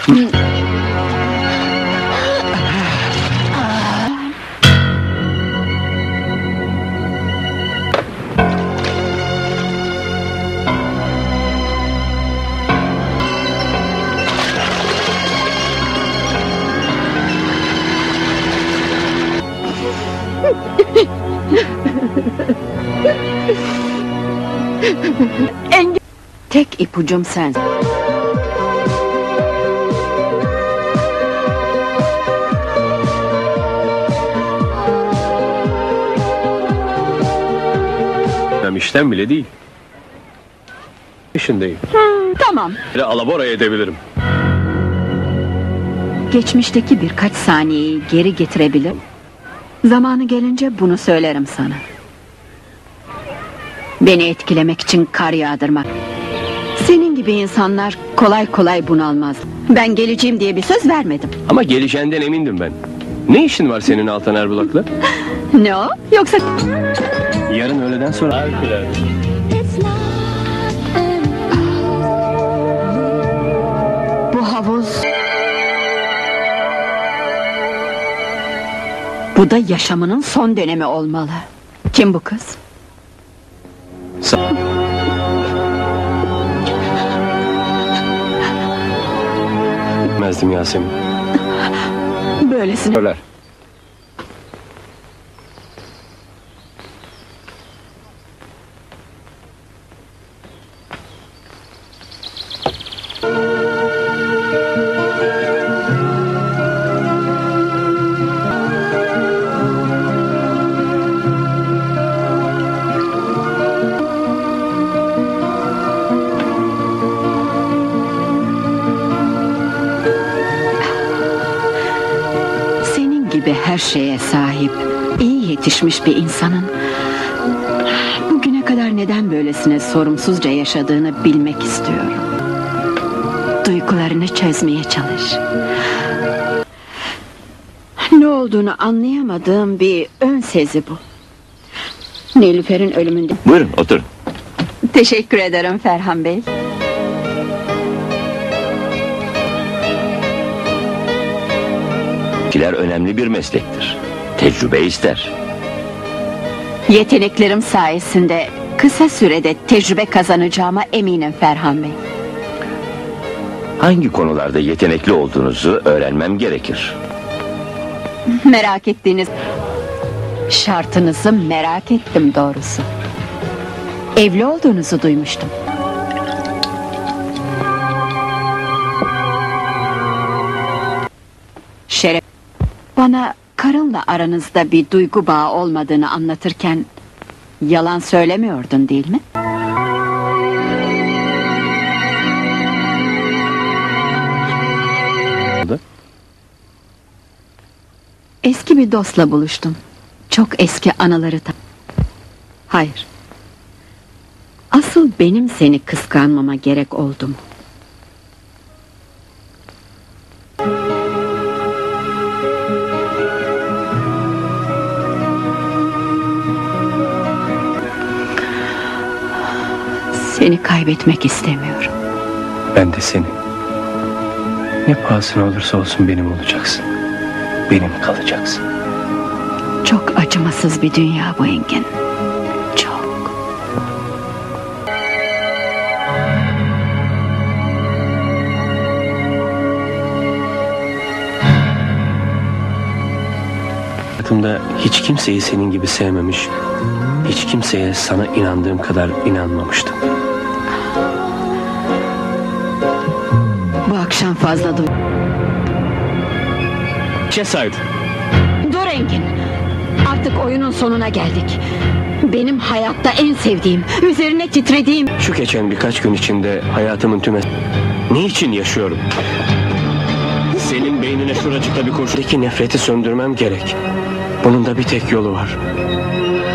Tek ipucum sen. İşten bile değil. İşindeyim. Tamam. Alabora edebilirim. Geçmişteki birkaç saniyeyi geri getirebilirim. Zamanı gelince bunu söylerim sana. Beni etkilemek için kar yağdırmak. Senin gibi insanlar kolay kolay bunalmaz. Ben geleceğim diye bir söz vermedim. Ama geleceğinden emindim ben. Ne işin var senin Altan Erbulak'la? Ne o? Yoksa... Yarın öğleden sonra... Bu havuz... Bu da yaşamının son dönemi olmalı. Kim bu kız? Bilmezdim Yasemin. Böylesine... Söyler. Gibi her şeye sahip, iyi yetişmiş bir insanın bugüne kadar neden böylesine sorumsuzca yaşadığını bilmek istiyorum. Duygularını çözmeye çalış. Ne olduğunu anlayamadığım bir ön sezi bu. Nilüfer'in ölümünde... Buyurun oturun. Teşekkür ederim Ferhan Bey. Önemli bir meslektir. Tecrübe ister. Yeteneklerim sayesinde kısa sürede tecrübe kazanacağıma eminim Ferhan Bey. Hangi konularda yetenekli olduğunuzu öğrenmem gerekir. Merak ettiğiniz... Şartınızı merak ettim doğrusu. Evli olduğunuzu duymuştum. Şeref... Bana karınla aranızda bir duygu bağı olmadığını anlatırken... Yalan söylemiyordun değil mi? Eski bir dostla buluştum. Çok eski anıları Hayır. Asıl benim seni kıskanmama gerek oldu mu? Seni kaybetmek istemiyorum. Ben de seni. Ne pahasına olursa olsun benim olacaksın. Benim kalacaksın. Çok acımasız bir dünya bu Engin. Çok. Hayatımda hiç kimseyi senin gibi sevmemiş, hiç kimseye sana inandığım kadar inanmamıştım. Bu akşam fazla Cesaret. Dur Engin. Artık oyunun sonuna geldik. Benim hayatta en sevdiğim, üzerine titrediğim... Şu geçen birkaç gün içinde hayatımın ne için yaşıyorum? Senin beynine şuracıkta bir kurşundaki nefreti söndürmem gerek. Bunun da bir tek yolu var.